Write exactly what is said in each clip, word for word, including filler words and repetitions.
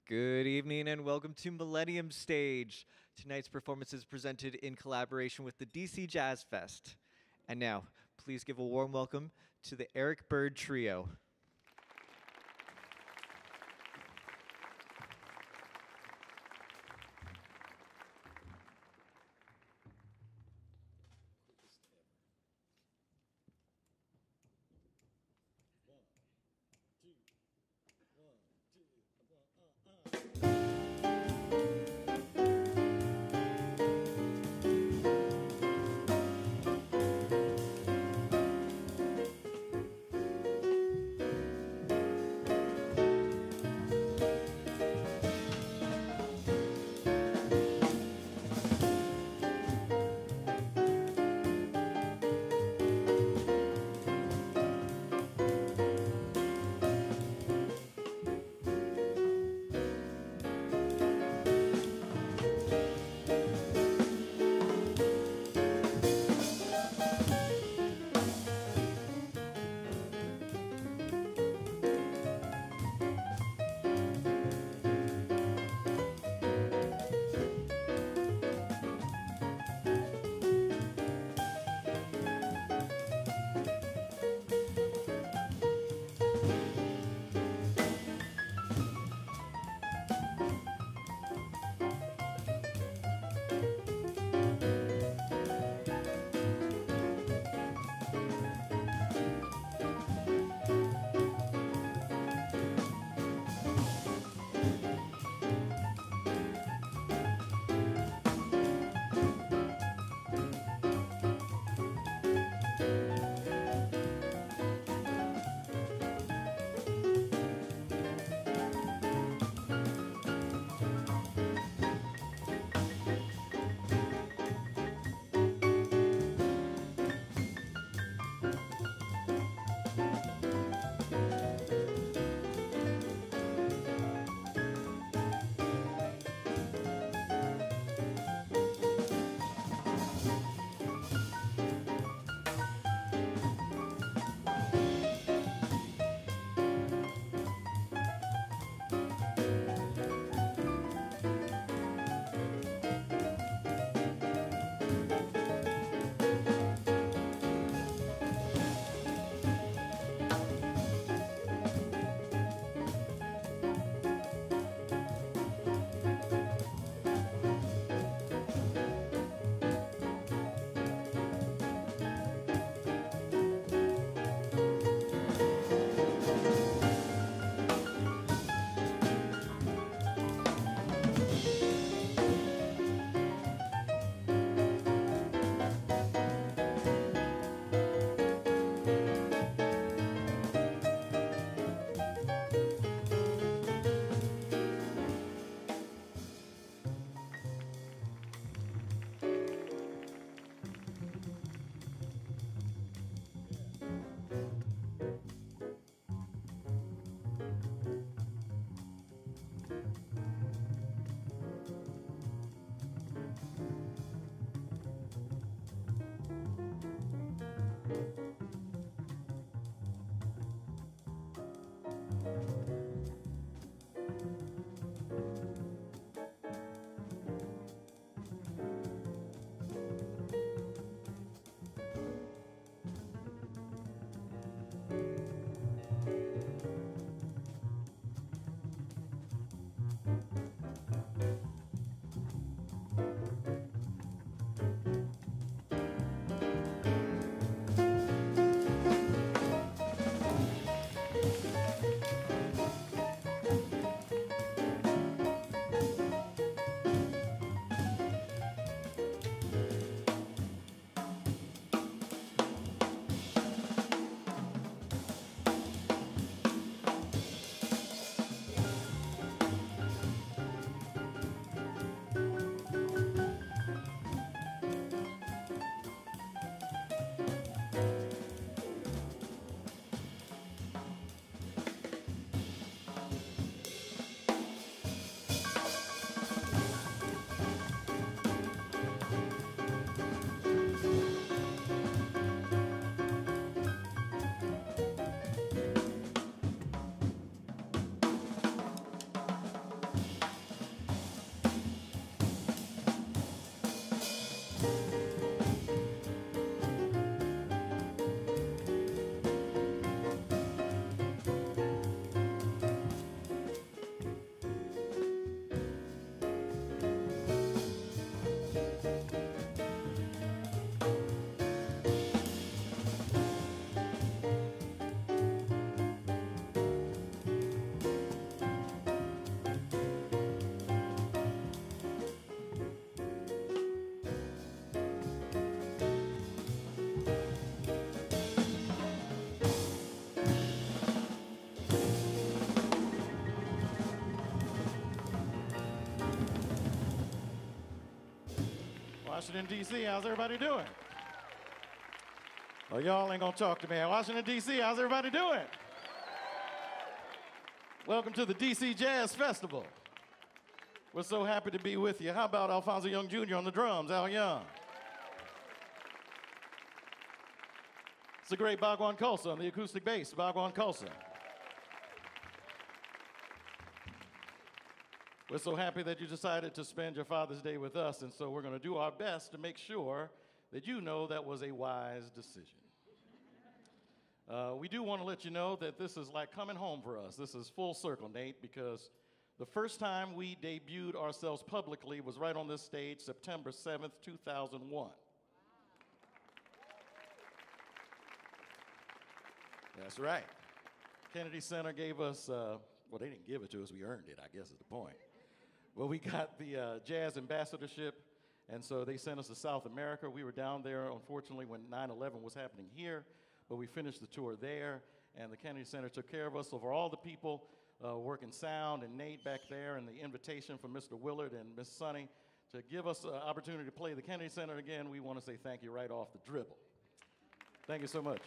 Good evening and welcome to Millennium Stage. Tonight's performance is presented in collaboration with the D C Jazz Fest. And now, please give a warm welcome to the Eric Byrd Trio. Washington, D C, how's everybody doing? Well, y'all ain't gonna talk to me. Washington, D C, how's everybody doing? Welcome to the D C Jazz Festival. We're so happy to be with you. How about Alfonso Young Junior on the drums, Al Young? It's the great Bhagwan Khalsa on the acoustic bass, Bhagwan Khalsa. We're so happy that you decided to spend your Father's Day with us, and so we're going to do our best to make sure that you know that was a wise decision. Uh, we do want to let you know that this is like coming home for us. This is full circle, Nate, because the first time we debuted ourselves publicly was right on this stage, September seventh, two thousand one. That's right. Kennedy Center gave us, uh, well, they didn't give it to us, we earned it, I guess is the point. Well, we got the uh, jazz ambassadorship, and so they sent us to South America. We were down there, unfortunately, when nine eleven was happening here, but we finished the tour there, and the Kennedy Center took care of us. So for all the people uh, working sound, and Nate back there, and the invitation from Mister Willard and Miss Sunny to give us an opportunity to play the Kennedy Center again, we want to say thank you right off the dribble. Thank you so much.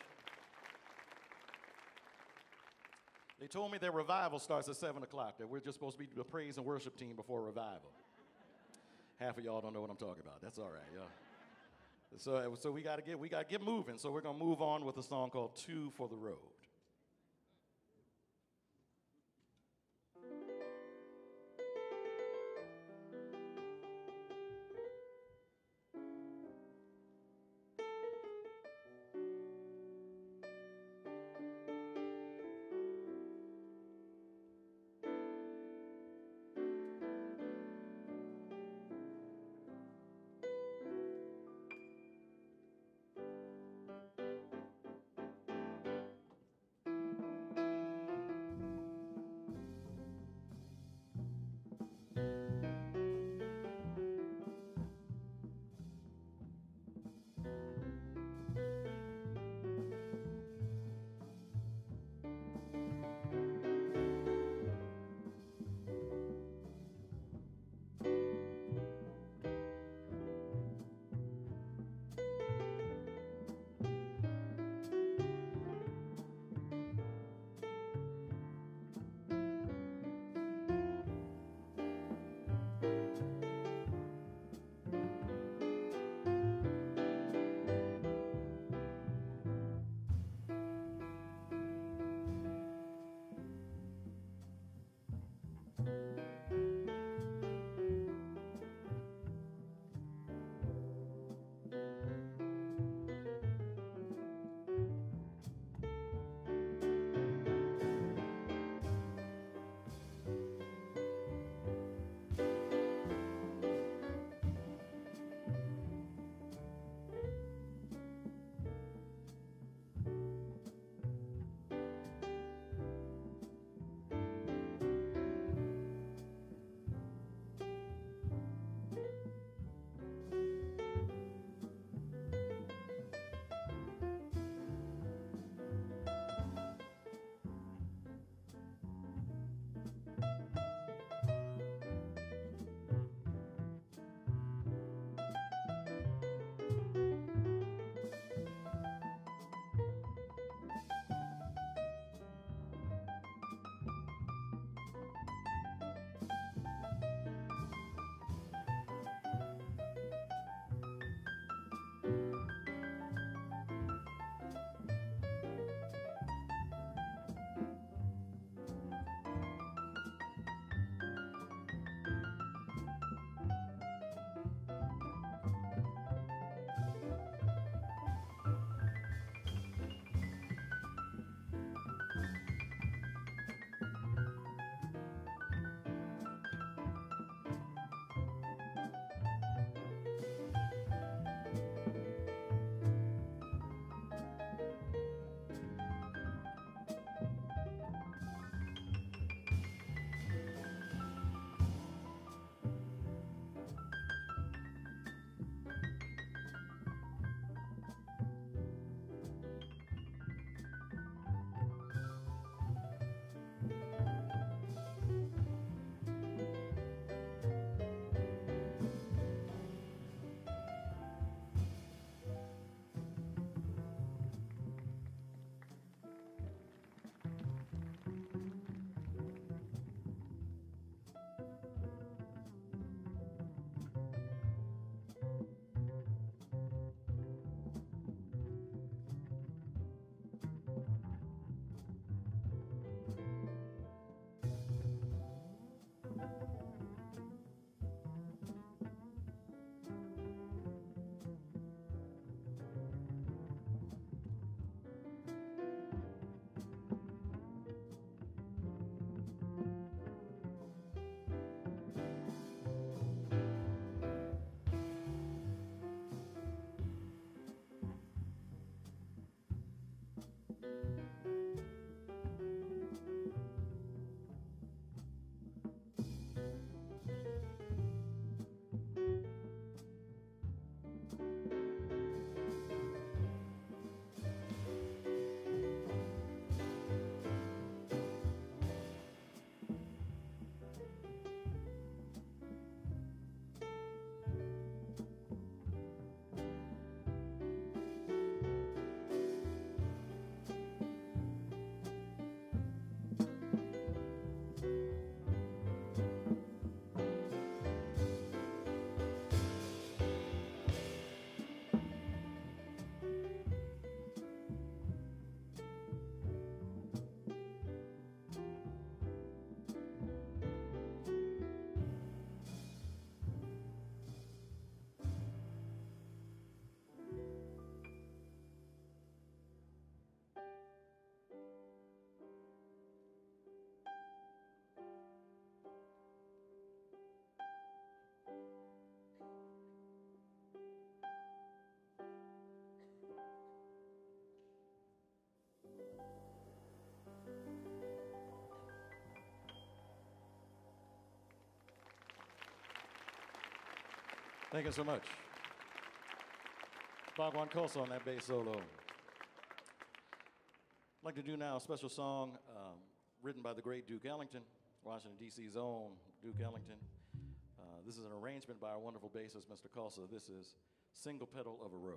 They told me their revival starts at seven o'clock, that we're just supposed to be the praise and worship team before revival. Half of y'all don't know what I'm talking about. That's all right, y'all. So, so we got to get we got to get moving. So we're going to move on with a song called Two for the Road. Thank you so much. Bhagwan Kosa on that bass solo. I'd like to do now a special song um, written by the great Duke Ellington, Washington, D C's own Duke Ellington. Uh, this is an arrangement by our wonderful bassist, Mister Kosa. This is Single Petal of a Rose.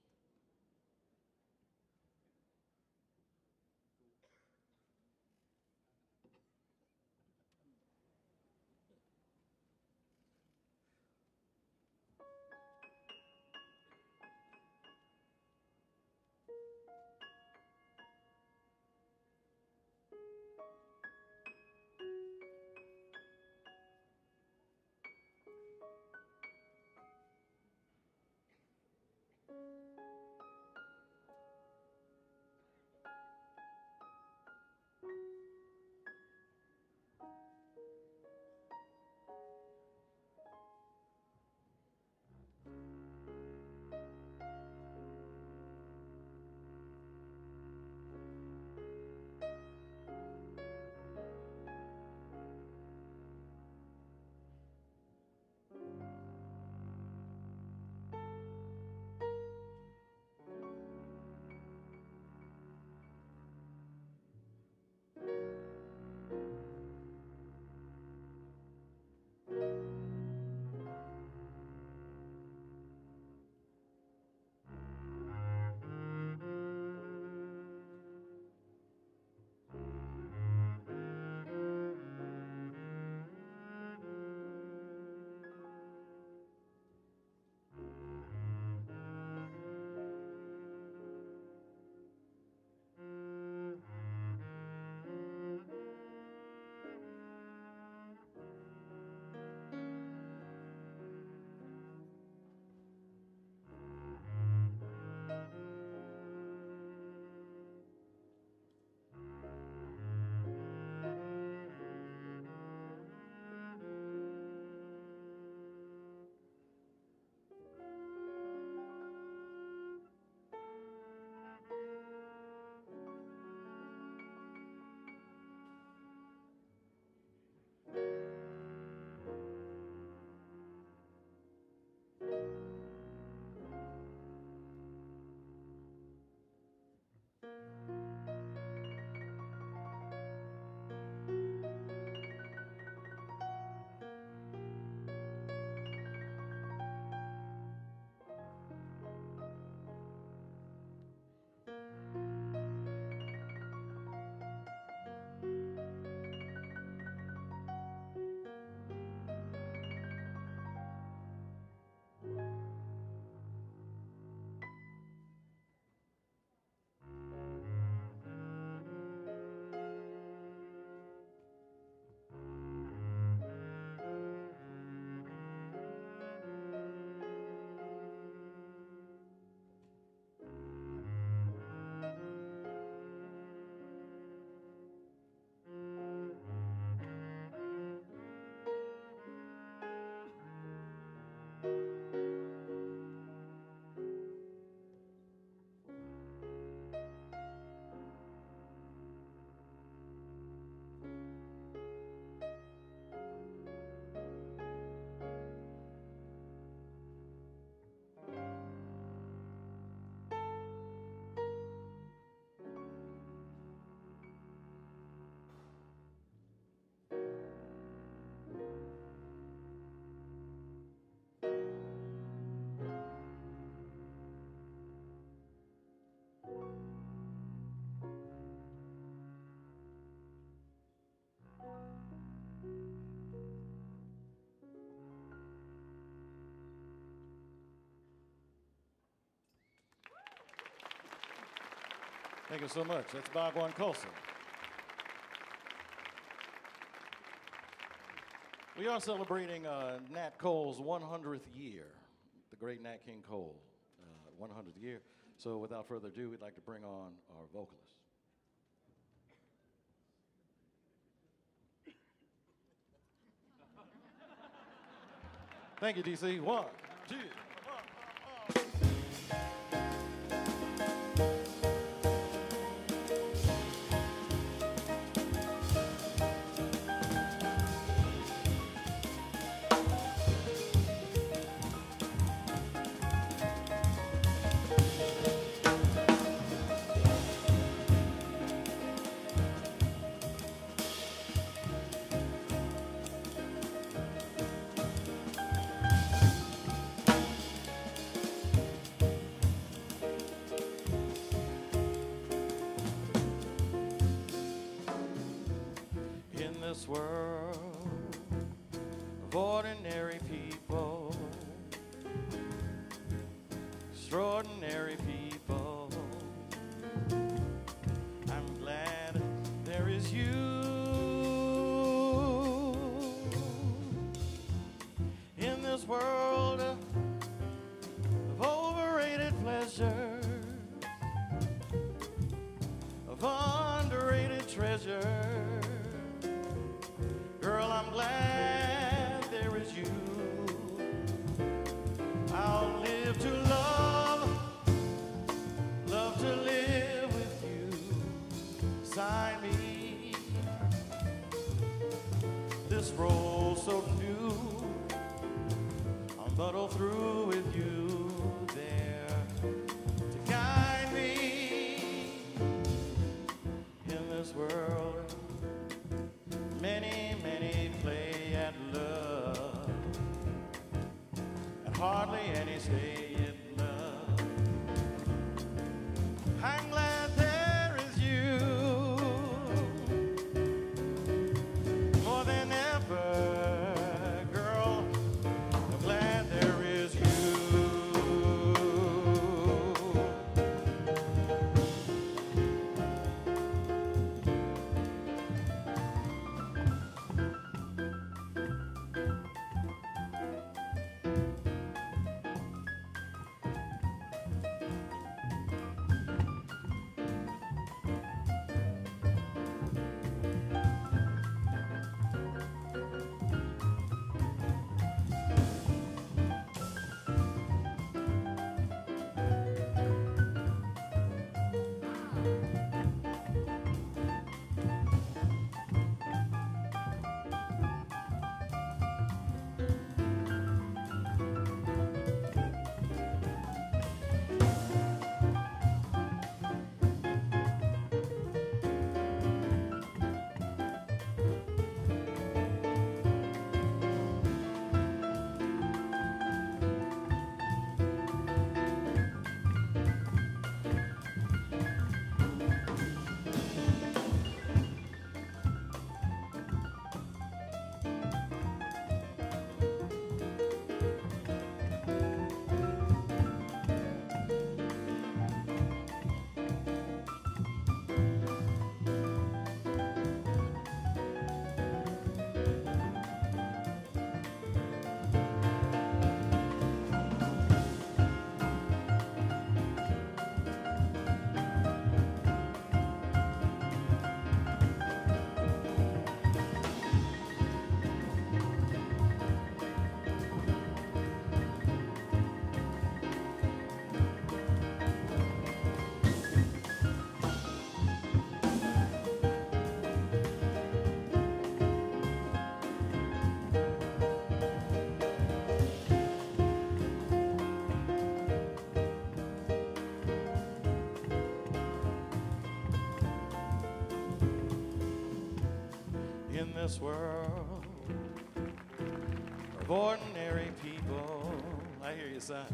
Thank you so much. That's Bhagwan Kosa. We are celebrating uh, Nat Cole's one hundredth year, the great Nat King Cole, uh, one hundredth year. So without further ado, we'd like to bring on our vocalist. Thank you, D C. One, two. of ordinary people, extraordinary people. I'm glad there is you in this world of overrated pleasure, of underrated treasure. Girl, I'm glad there is you. I'll live to love, love to live with you. Sign me this role so new. I'll muddle through with you there to guide me in this world. Many, many play at love, and hardly any stay in love. I'm glad there is you, more than ever, girl. I'm glad there is you. In this world of ordinary people, I hear you, son.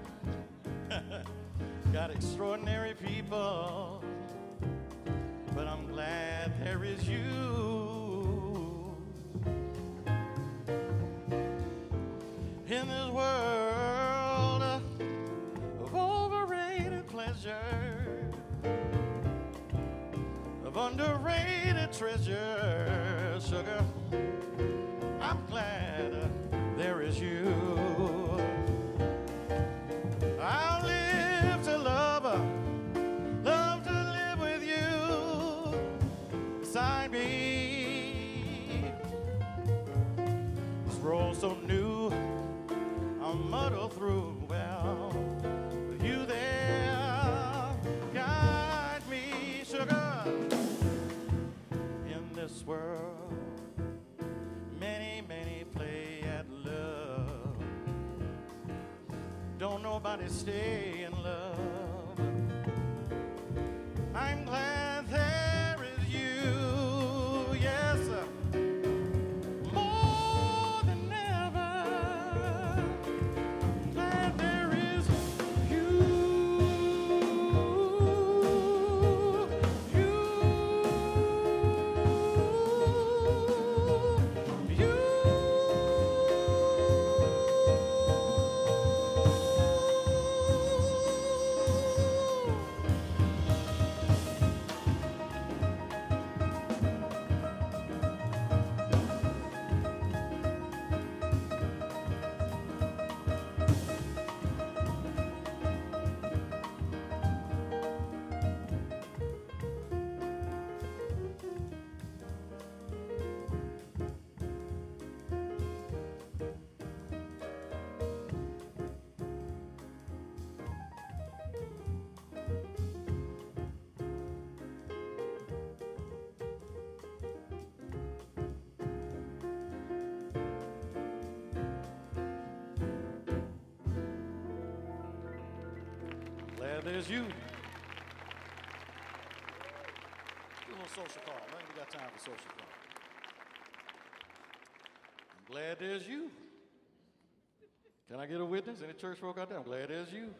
Got extraordinary people, but I'm glad there is you in this world of overrated pleasure, of underrated treasure. Sugar, I'm glad uh, there is you. I'll live to love, uh, love to live with you beside me. This role so new, I'll muddle through well with you there. Guide me, sugar, in this world. Don't nobody stay in love. I'm glad there is you, yes, more than ever. Glad there is you, you, you. glad there's you. Do a little social call. I think we got time for social call. I'm glad there's you. Can I get a witness? Any church folk out there? I'm glad there's you.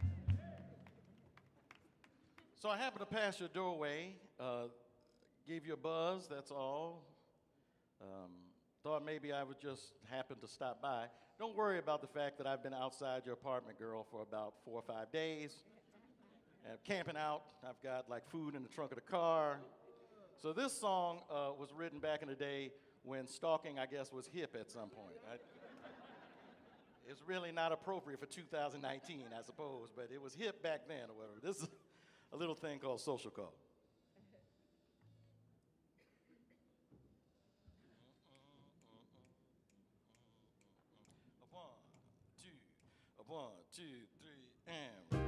So I happened to pass your doorway, uh, gave you a buzz, that's all. Um, thought maybe I would just happen to stop by. Don't worry about the fact that I've been outside your apartment, girl, for about four or five days. I'm camping out. I've got like food in the trunk of the car. So this song uh, was written back in the day when stalking, I guess, was hip at some point. I, it's really not appropriate for two thousand nineteen, I suppose, but it was hip back then or whatever. This is a little thing called Social Call. One, two, three, and.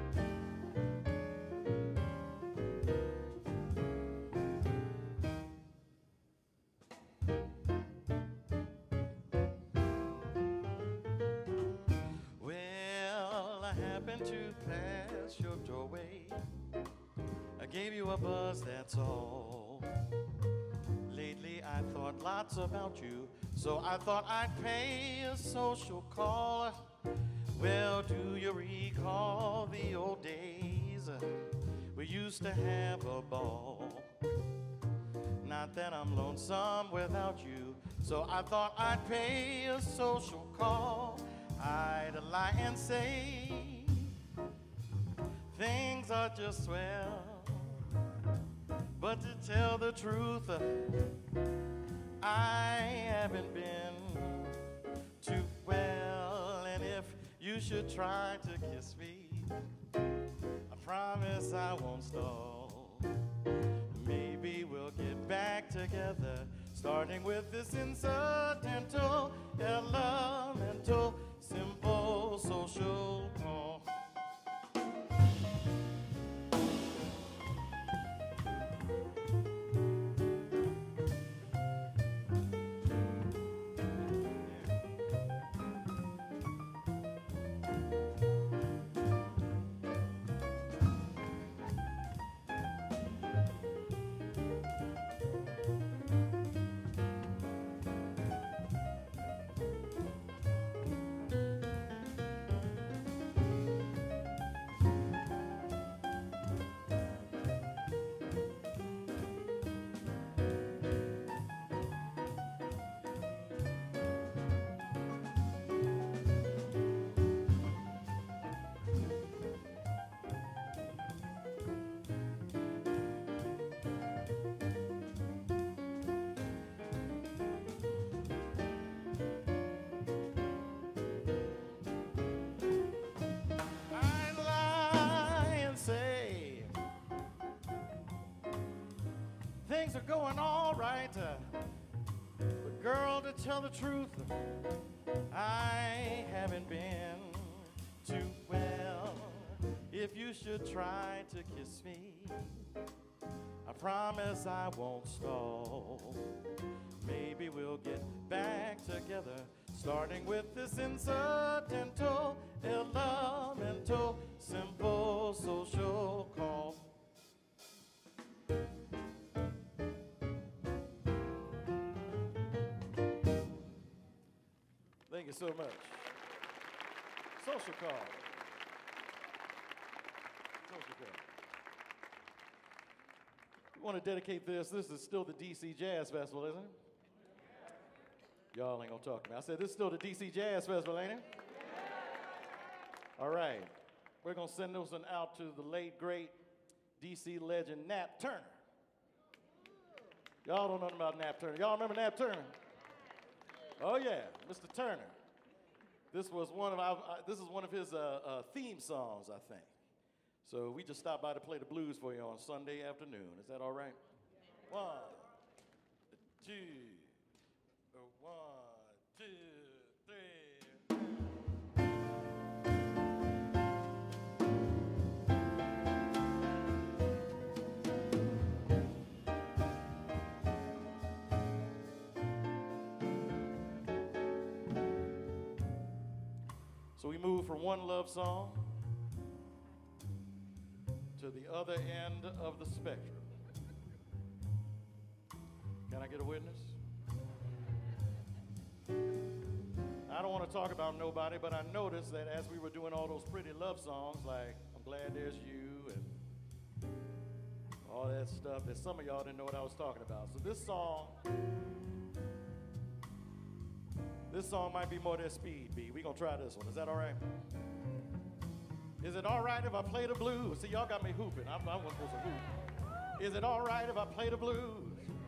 Well, I happened to pass your doorway. I gave you a buzz, that's all. Lately, I thought lots about you, so I thought I'd pay a social call. Well, do you recall the old days? We used to have a ball. Not that I'm lonesome without you, so I thought I'd pay a social call. I'd lie and say things are just swell, but to tell the truth, I haven't been too well. And if you should try to kiss me, I promise I won't stall. Maybe we'll get back together, starting with this incidental, elemental, simple social call. Things are going all right, uh, but girl, to tell the truth, I haven't been too well. If you should try to kiss me, I promise I won't stall. Maybe we'll get back together, starting with this incidental, elemental, simple social call. Thank you so much. Social call. Social call. We want to dedicate this. This is still the D C Jazz Festival, isn't it? Y'all ain't gonna talk to me. I said this is still the D C Jazz Festival, ain't it? All right. We're gonna send this one out to the late, great D C legend Nat Turner. Y'all don't know nothing about Nat Turner. Y'all remember Nat Turner? Oh yeah, Mister Turner. This was one of our, uh, this is one of his uh, uh, theme songs, I think. So we just stopped by to play the blues for you on Sunday afternoon. Is that all right? One, two, one, two, three. So we moved from one love song to the other end of the spectrum. Can I get a witness? I don't want to talk about nobody, but I noticed that as we were doing all those pretty love songs, like I'm Glad There's You and all that stuff, that some of y'all didn't know what I was talking about. So this song, this song might be more than speed beat. We're going to try this one. Is that all right? Is it all right if I play the blues? See, y'all got me hooping. I'm, I'm supposed to hoop. Is it all right if I play the blues?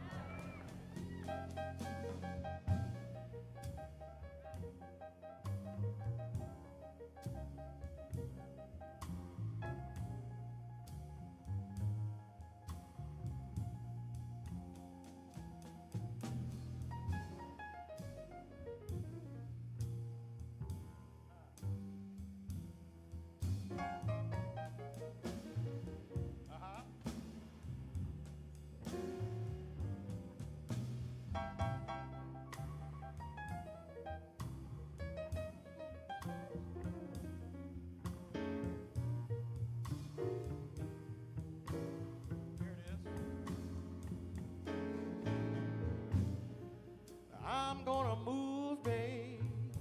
I'm gonna move, babe,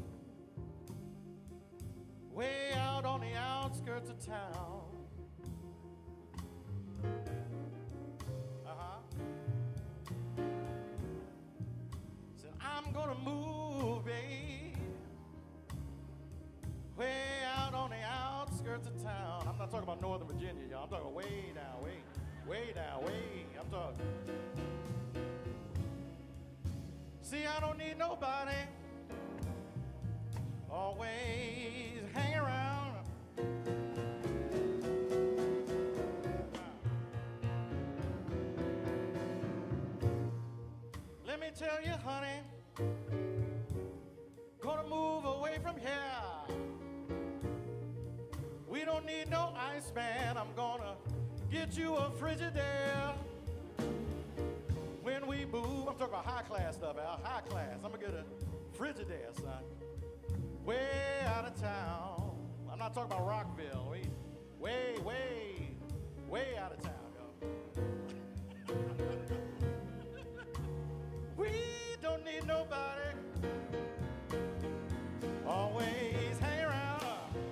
way out on the outskirts of town. Uh-huh. Said, I'm gonna move, babe, way out on the outskirts of town. I'm not talking about Northern Virginia, y'all. I'm talking way down, way, way down, way. I'm talking. See, I don't need nobody always hang around. Let me tell you, honey, gonna move away from here. We don't need no Iceman. I'm gonna get you a Frigidaire. When we move, I'm talking about high class stuff, Al, high class. I'm gonna get a Frigidaire, son, way out of town. I'm not talking about Rockville. We, way, way, way out of town, yo. We don't need nobody always hang around.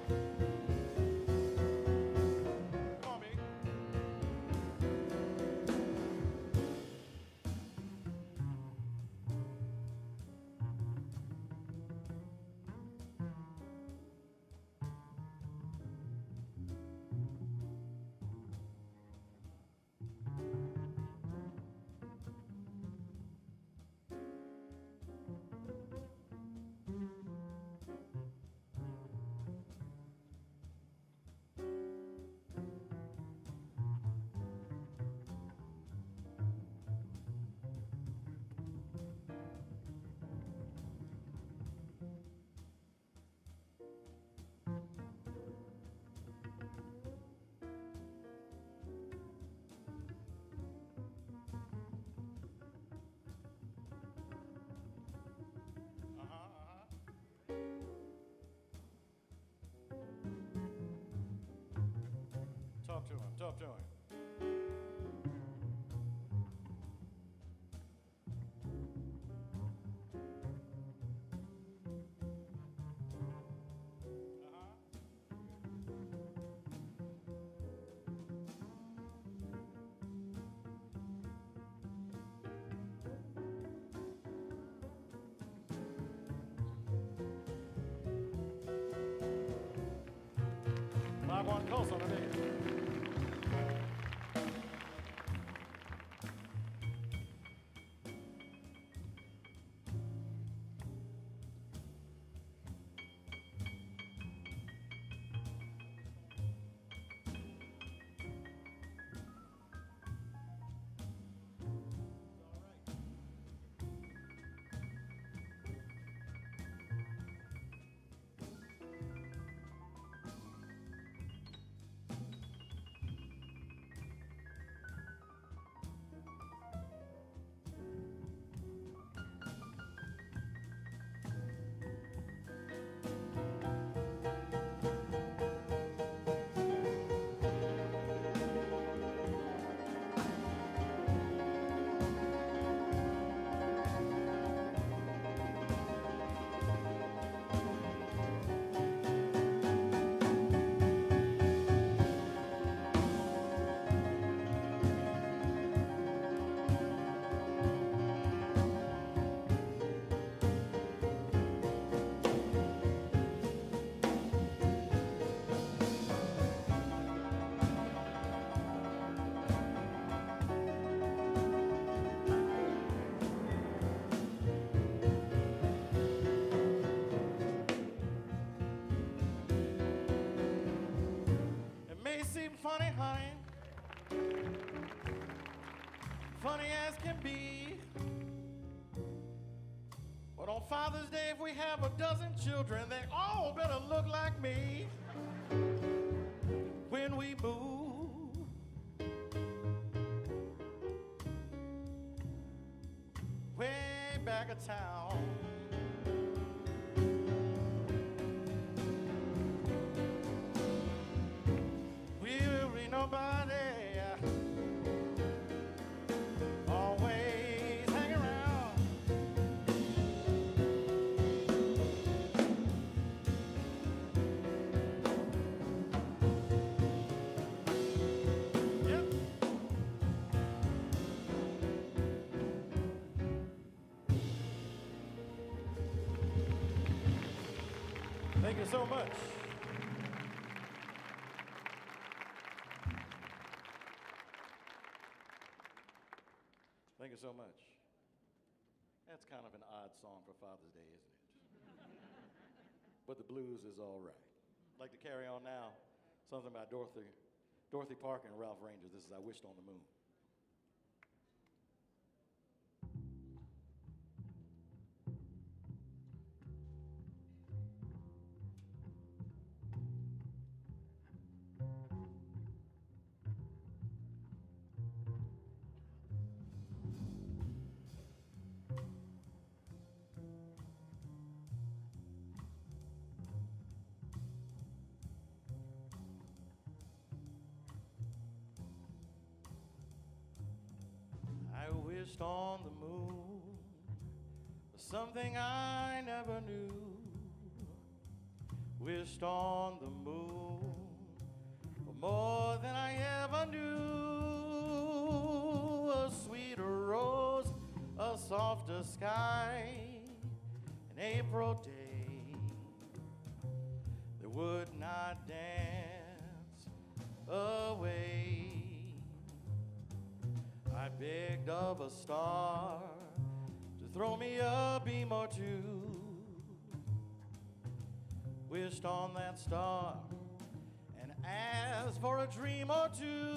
Come on, baby. Talk to him, talk to him. five one close on the big. funny as can be. But on Father's Day, if we have a dozen children, they all better look like me. When we move, way back of town, we'll be nobody. Always hang around. Yep. Thank you so much. Thank you so much. That's kind of an odd song for Father's Day, isn't it? But the blues is all right. I'd like to carry on now. Something by Dorothy, Dorothy Parker and Ralph Ranger. This is I Wished on the Moon. I wished on the moon for something I never knew. Wished on the moon for more than I ever knew. A sweeter rose, a softer sky, an April day that would not dance away. I begged of a star to throw me a beam or two. Wished on that star and asked for a dream or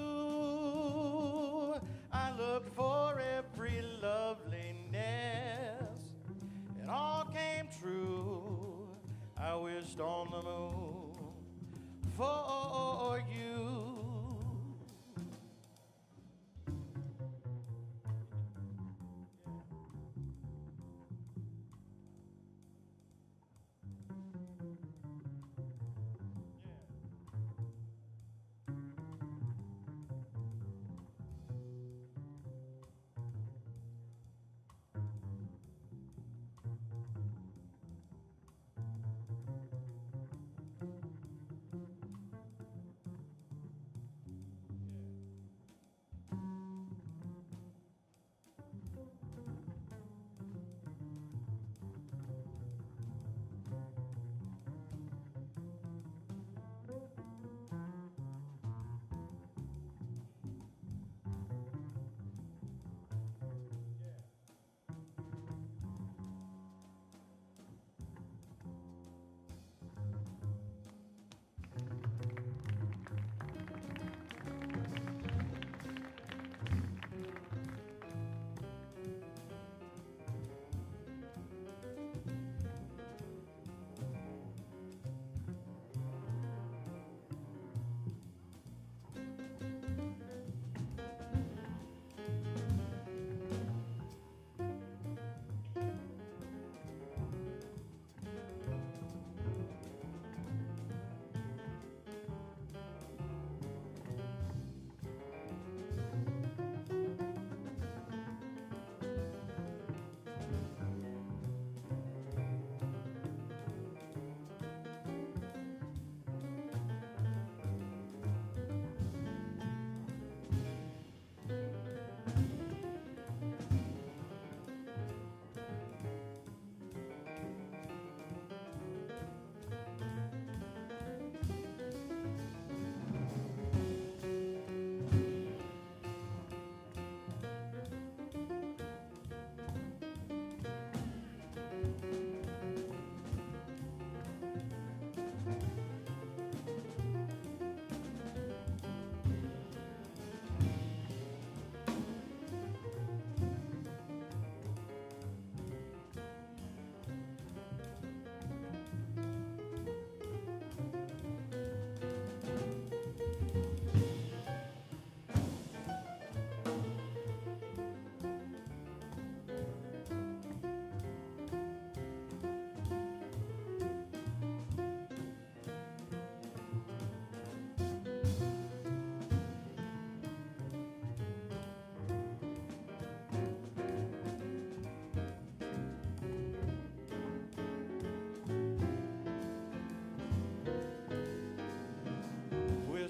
two. I looked for every loveliness. It all came true. I wished on the moon for you.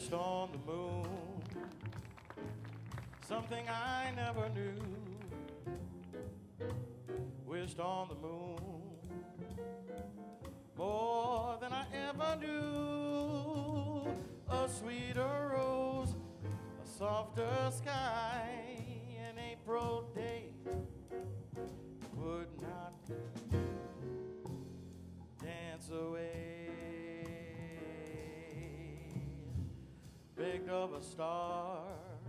wished on the moon, something I never knew. Wished on the moon, more than I ever knew. A sweeter rose, a softer sky, an April day would not dance away. Begged of a star,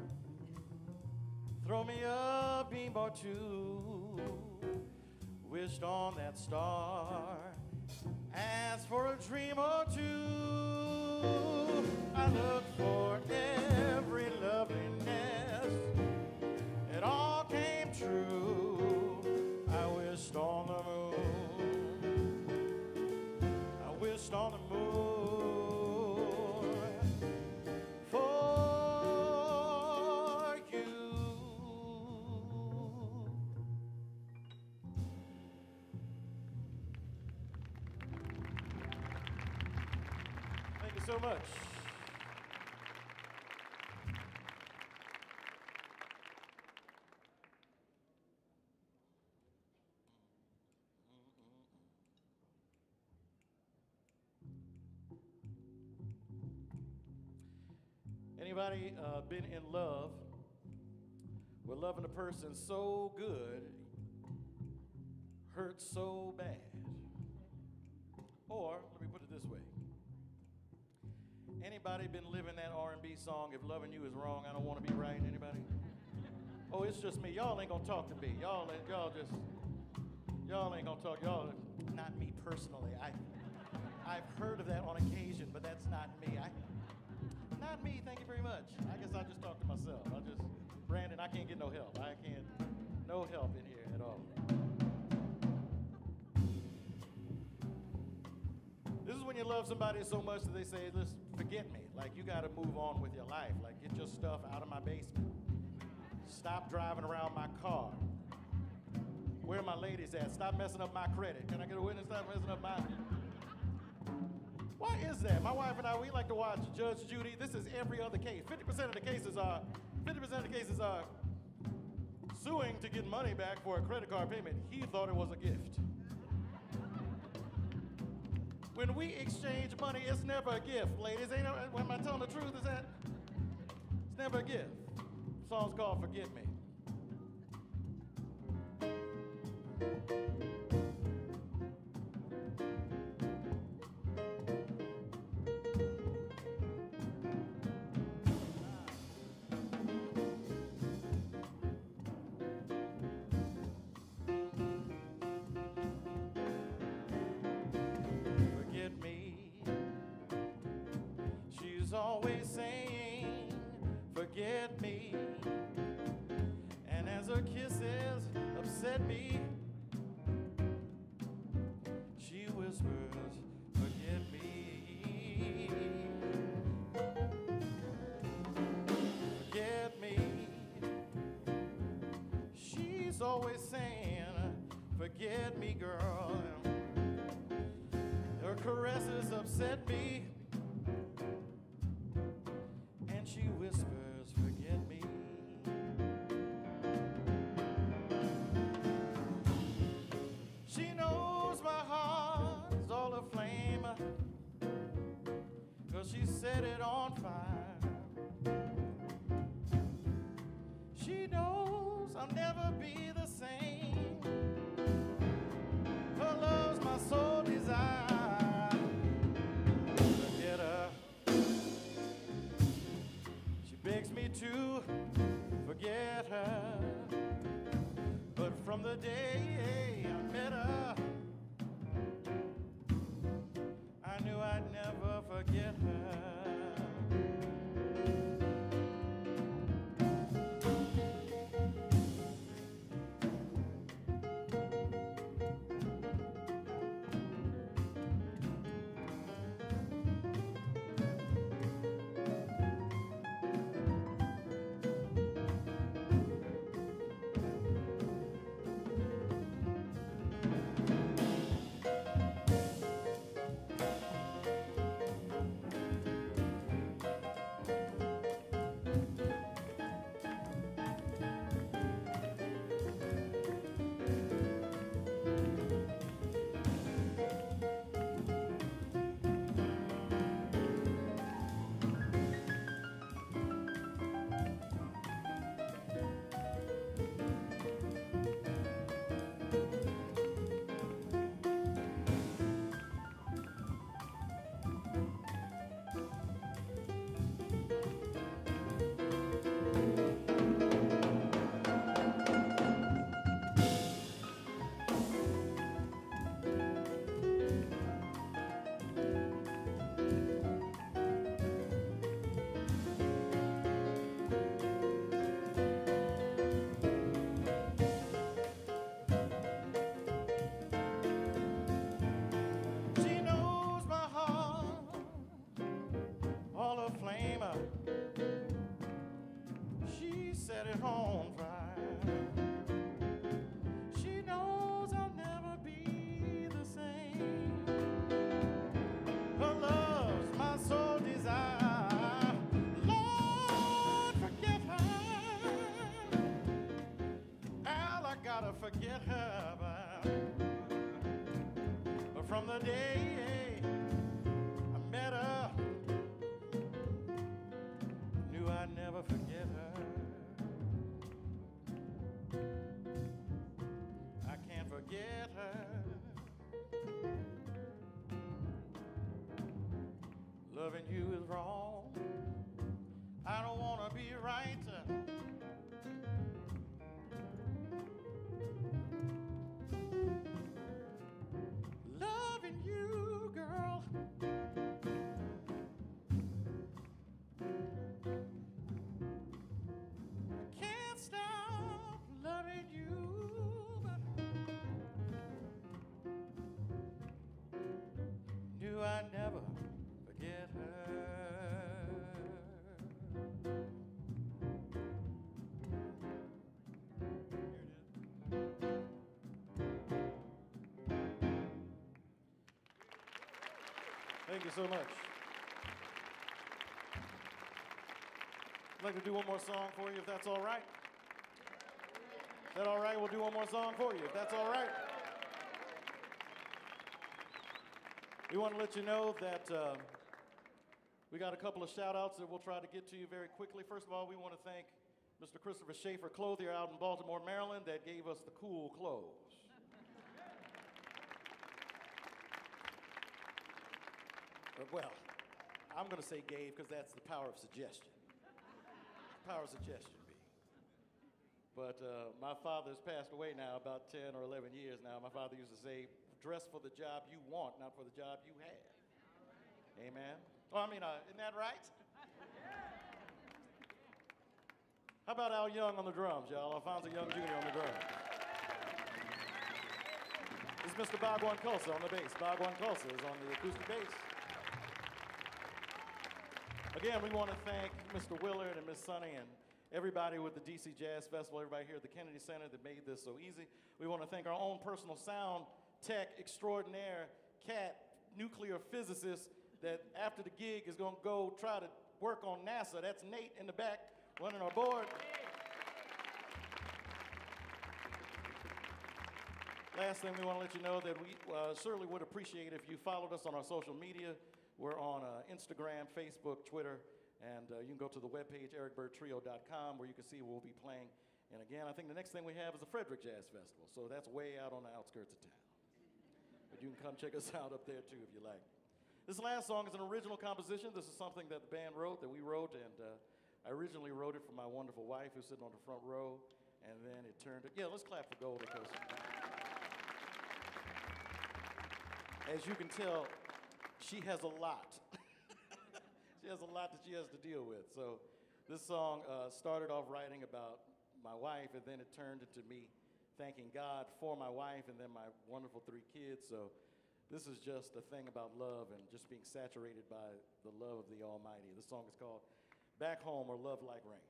throw me a beam or two. Wished on that star, asked for a dream or two. I looked for every loveliness, it all came true. I wished on the moon, I wished on the moon for you. Thank you so much. Anybody uh, been in love with loving a person so good, hurt so bad? Or, let me put it this way. Anybody been living that R and B song, if loving you is wrong, I don't want to be right? Anybody? Oh, it's just me. Y'all ain't gonna talk to me. Y'all ain't, y'all just, y'all ain't gonna talk. Y'all, not me personally. I, I've heard of that on occasion, but that's not me. I, Not me, thank you very much. I guess I'll just talk to myself. I'll just, Brandon, I can't get no help. I can't, no help in here at all. This is when you love somebody so much that they say, listen, forget me. Like, you gotta move on with your life. Like, get your stuff out of my basement. Stop driving around my car. Where my ladies at? Stop messing up my credit. Can I get a witness? Stop messing up my... Why is that? My wife and I, we like to watch Judge Judy. This is every other case. fifty percent of the cases are, fifty percent of the cases are suing to get money back for a credit card payment. He thought it was a gift. When we exchange money, it's never a gift, ladies. Ain't no, am I telling the truth? Is that? It's never a gift. The song's called Forget Me. Always saying, forget me. And as her kisses upset me, she whispers, forget me. Forget me. She's always saying, forget me, girl. Her caresses upset me. She whispers, forget me. She knows my heart's all aflame, 'cause she set it on fire. She knows I'll never be the same. Her love's my sole desire. Forget her. Begs me to forget her, but from the day I met her, I knew I'd never forget her. day I met her, knew I'd never forget her. I can't forget her. Loving you is wrong. I don't want to be right. Loving you, girl. Can't stop loving you. Knew I'd never forget her. Thank you so much. I'd like to do one more song for you, if that's all right. Is that all right? We'll do one more song for you, if that's all right. We want to let you know that uh, we got a couple of shout-outs that we'll try to get to you very quickly. First of all, we want to thank Mister Christopher Schaefer Clothier out in Baltimore, Maryland, that gave us the cool clothes. Well, I'm going to say gave because that's the power of suggestion. Power of suggestion, B. But uh, my father's passed away now about ten or eleven years now. My father used to say, dress for the job you want, not for the job you have. Amen. Oh, I mean, uh, isn't that right? How about Al Young on the drums, y'all? Alfonso Young Junior on the drums. This is Mister Bhagwan Khalsa on the bass. Bhagwan Khalsa is on the acoustic bass. Again, we want to thank Mister Willard and Miss Sunny and everybody with the D C Jazz Festival, everybody here at the Kennedy Center that made this so easy. We want to thank our own personal sound tech extraordinaire, Cat, nuclear physicist, that after the gig is going to go try to work on NASA. That's Nate in the back running our board. Last thing, we want to let you know that we uh, certainly would appreciate if you followed us on our social media. We're on uh, Instagram, Facebook, Twitter, and uh, you can go to the webpage, eric byrd trio dot com, where you can see where we'll be playing. And again, I think the next thing we have is the Frederick Jazz Festival, so that's way out on the outskirts of town. But you can come check us out up there, too, if you like. This last song is an original composition. This is something that the band wrote, that we wrote, and uh, I originally wrote it for my wonderful wife, who's sitting on the front row, and then it turned, yeah, let's clap for Gold, because as you can tell, she has a lot. She has a lot that she has to deal with. So this song uh, started off writing about my wife, and then it turned into me thanking God for my wife and then my wonderful three kids. So this is just a thing about love and just being saturated by the love of the Almighty. This song is called Back Home or Love Like Rain.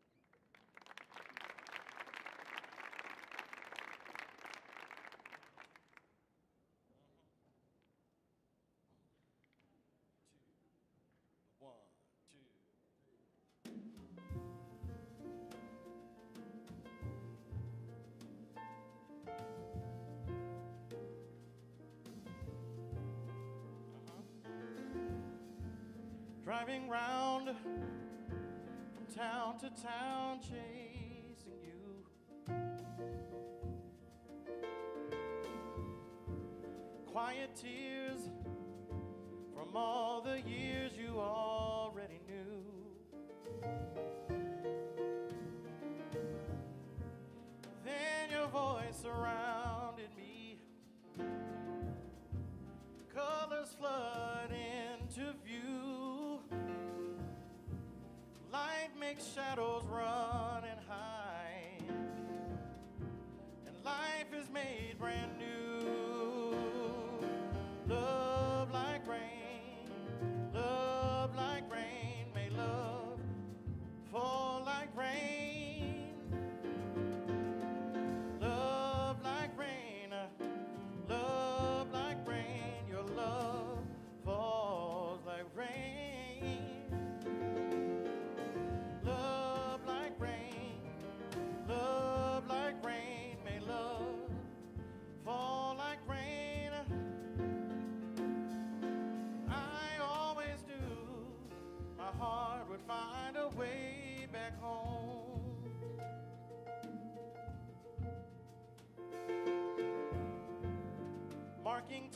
Driving round from town to town, chasing you. Quiet tears from all the years you already knew. Then your voice surrounded me. Colors flood into view. Light makes shadows run and hide, and life is made brand new. Love like rain, love like rain, may love fall like rain. Love like rain, love like rain, your love falls like rain. Love like rain, love like rain, may love fall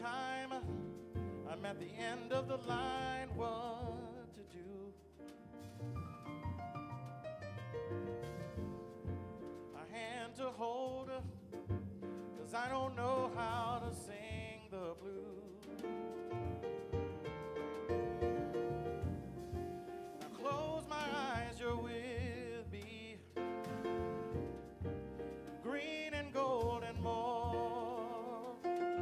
time I'm at the end of the line, what to do? A hand to hold, 'cause I don't know how to sing the blues. Now close my eyes, you're with me, green and gold and more.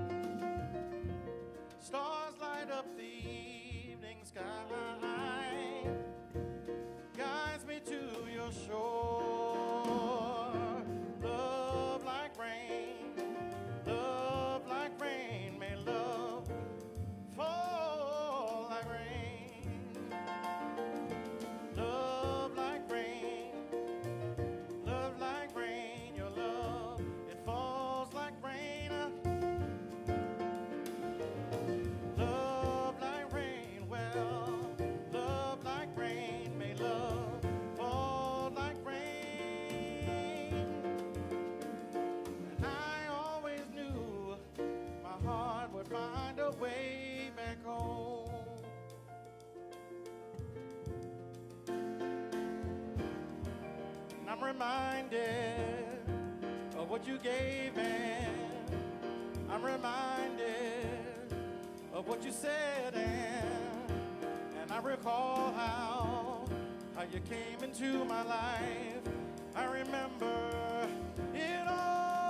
Stars light up the evening sky, guides me to your shore. Love like rain, love like rain, may love fall like rain. Love like rain, love like rain, your love, it falls like rain. Love like rain, well, love like rain, may love fall like rain. And I always knew my heart would find a way back home. And I'm reminded of what you gave, and I'm reminded of what you said, and, and I recall how, how you came into my life. I remember it all.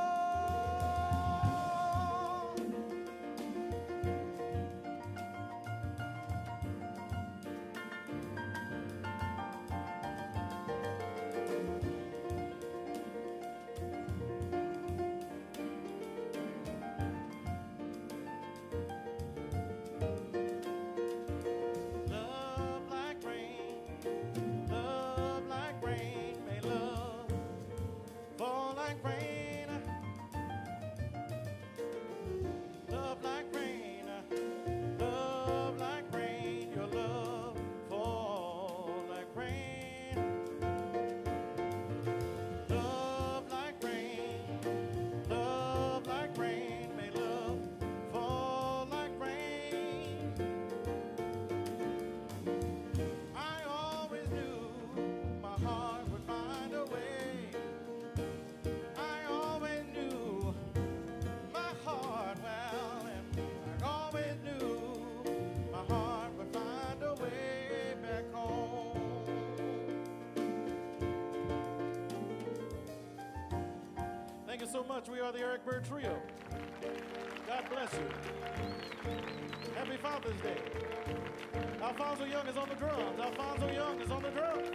Love like rain, love like rain, may love fall like rain. Love like rain, love like rain, your love fall like rain. Love like rain, love like rain, may love fall like rain. I always knew my heart would find a way. I always knew my heart well, and I always knew my heart would find a way back home. Thank you so much. We are the Eric Byrd Trio. God bless you. Happy Father's Day. Alfonso Young is on the drums. Alfonso Young is on the drums.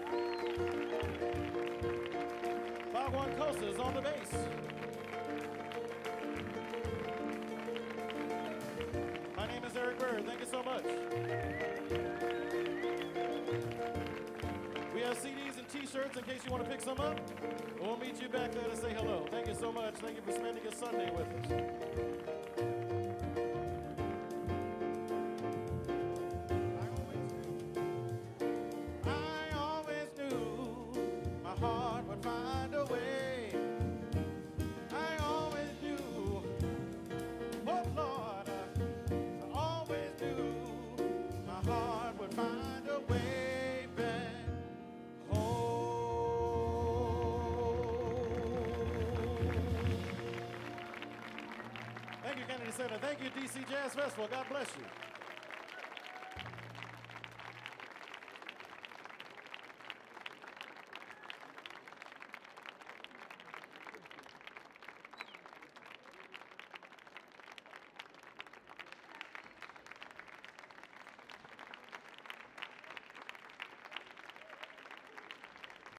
Bhagwan Kosa is on the bass. My name is Eric Byrd. Thank you so much. We have C Ds and T-shirts in case you want to pick some up. We'll meet you back there to say hello. Thank you so much. Thank you for spending a Sunday with us. I always knew my heart would find a way. I always knew, oh Lord, I always knew my heart would find a way back home. Thank you, Kennedy Center. Thank you, D C Jazz Festival. God bless you.